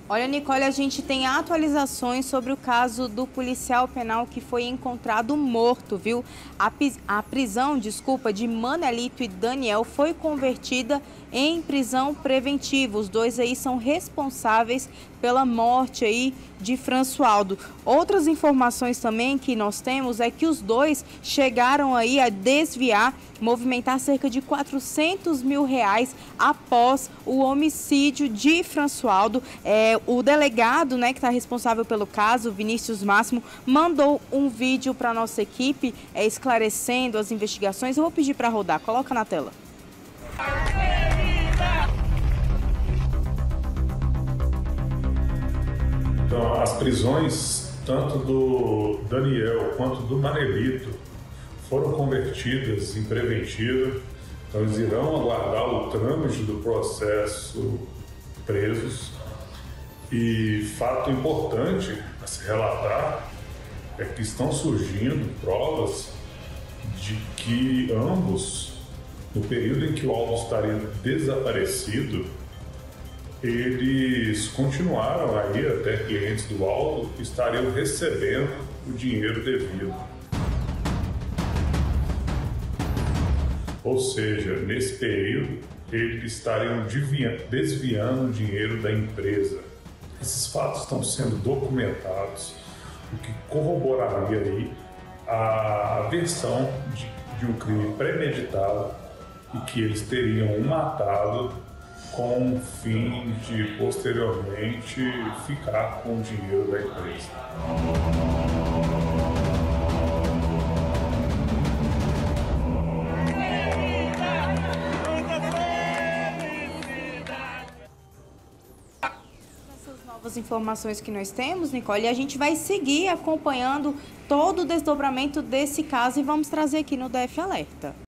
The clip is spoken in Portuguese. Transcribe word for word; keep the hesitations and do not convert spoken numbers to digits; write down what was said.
Olha, Nicole, a gente tem atualizações sobre o caso do policial penal que foi encontrado morto, viu? A, a prisão, desculpa, de Manelito e Daniel foi convertida em prisão preventiva. Os dois aí são responsáveis pela morte aí de Françoaldo. Outras informações também que nós temos é que os dois chegaram aí a desviar, movimentar cerca de quatrocentos mil reais após o homicídio de Françoaldo. É, o delegado, né, que está responsável pelo caso, Vinícius Máximo, mandou um vídeo para a nossa equipe é, esclarecendo as investigações. Eu vou pedir para rodar, coloca na tela. Então, as prisões, tanto do Daniel quanto do Manelito, foram convertidas em preventiva. Então, eles irão aguardar o trâmite do processo presos. E fato importante a se relatar é que estão surgindo provas de que ambos, no período em que o Aldo estaria desaparecido, eles continuaram aí, até clientes do Aldo, estariam recebendo o dinheiro devido. Ou seja, nesse período, eles estariam desviando o dinheiro da empresa. Esses fatos estão sendo documentados, o que corroboraria aí a versão de, de um crime premeditado e que eles teriam o matado com o fim de, posteriormente, ficar com o dinheiro da empresa. As informações que nós temos, Nicole, e a gente vai seguir acompanhando todo o desdobramento desse caso e vamos trazer aqui no D F Alerta.